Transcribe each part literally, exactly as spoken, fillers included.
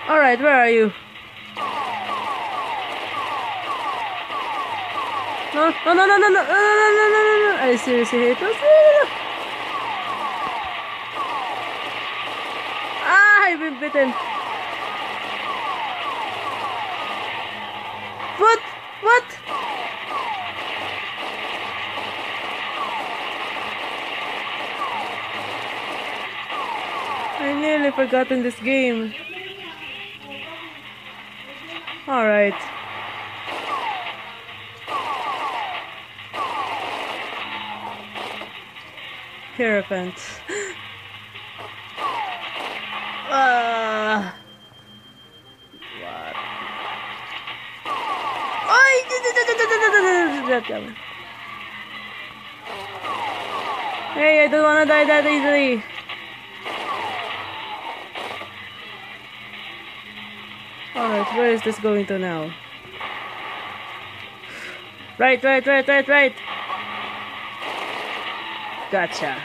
Alright, where are you? No, no, no, no, no, no, no, no, no, no, no, no. I seriously hate those. Ah, I've been bitten. What? What? I nearly forgotten this game. Alright. Hierophant. Ah. What? Ay! Hey, I don't wanna die that easily. Alright, where is this going to now? Right, right, right, right, right. Gotcha.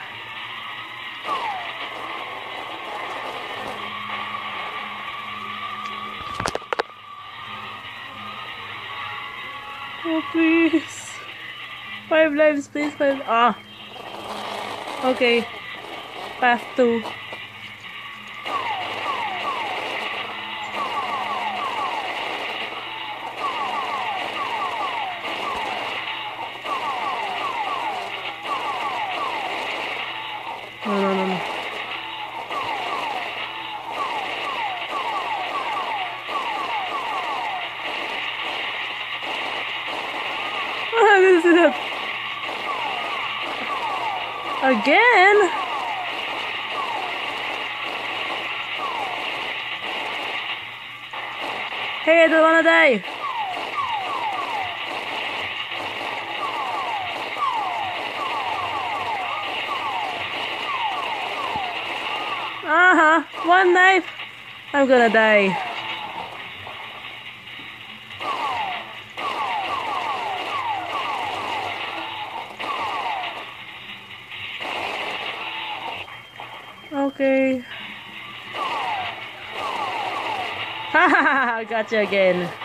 Oh, please. Five lives, please. Five. Ah. Okay. Path two. No, no, no, no. Ah, this is it. Again? Hey, I don't wanna die. Uh-huh. One knife. I'm gonna die. Okay. Haha, gotcha again.